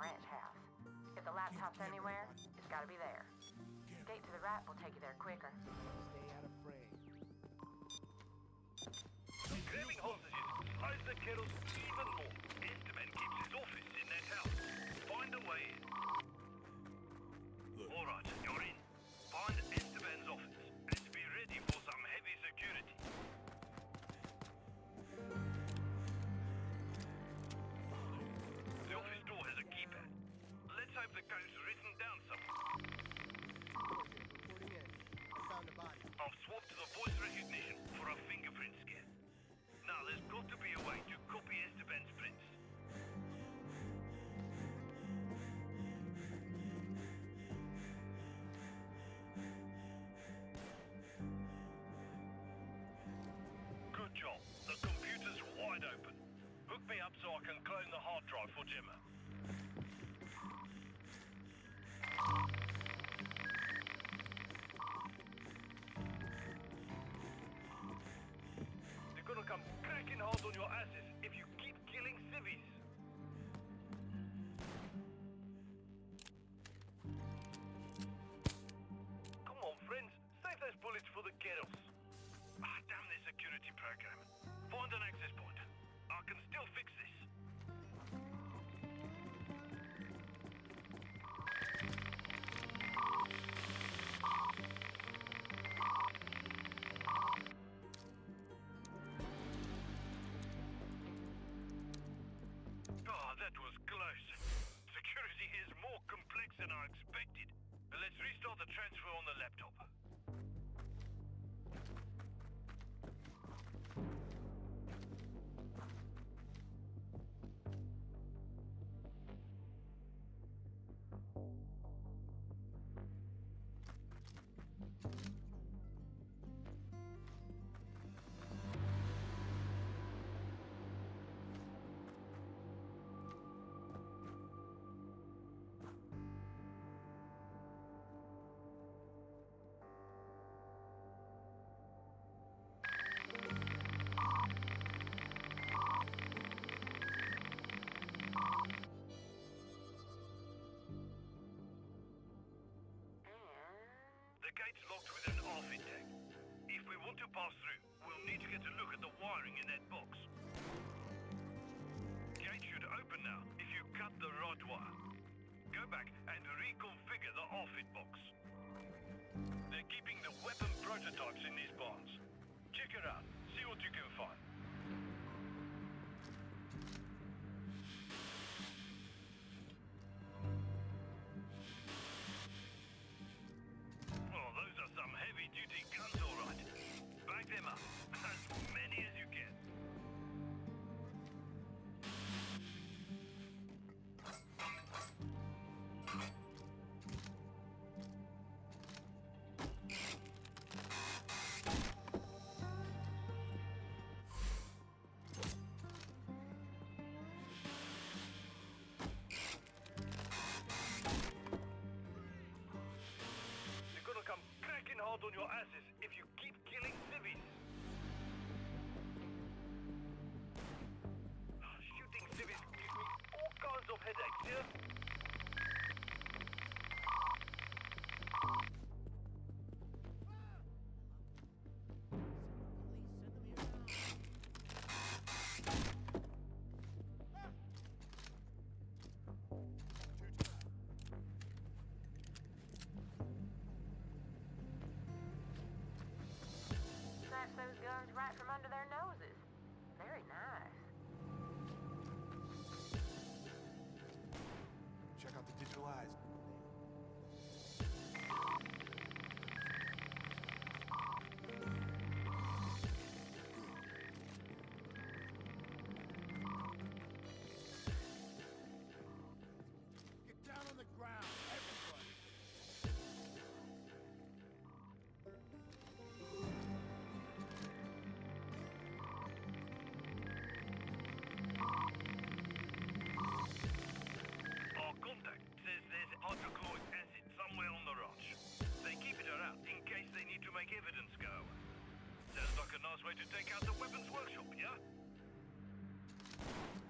ranch house. If the laptop's anywhere, it's gotta be there. Gate to the right will take you there quicker. Stay out of frame. Grabbing hostages slows the kettles even more. Esteban keeps his office in that house. Find a way in. Alright, you're in. Find Esteban's office and be ready for some heavy security. The office door has a keypad. Let's hope the code's written down somewhere. Reporting in. I found a body. I've swapped the voice recognition for a fingerprint scan. Now there's got to be a way to copy Esteban's prints. Good job. The computer's wide open. Hook me up so I can clone the hard drive for Gemma. They're gonna come cracking hard on your asses if you keep killing civvies. Come on, friends. Save those bullets for the kettles. Ah, damn this security program. Find an access point. I can still fix this. Oh, that was close. Security is more complex than I expected. Let's restart the transfer on the laptop. The gate's locked with an off tag. If we want to pass through, we'll need to get a look at the wiring in that box. Gate should open now if you cut the right wire. Go back and reconfigure the off-it box. They're keeping the weapon prototypes in these barns. Check it out, see what you can find. Oh, those are some heavy-duty guns, all right. Back them up, as many as you can. Gonna come cracking hard on your asses if you keep killing civvies. Shooting civvies gives me all kinds of headaches, yeah? Police, send them here now. Snatch those guns right from under their noses. Very nice. Check out the digital eyes. Get down on the ground, everybody. Our contact says there's hydrochloric acid somewhere on the ranch. They keep it around in case they need to make evidence go. Sounds like a nice way to take out the weapons workshop, yeah?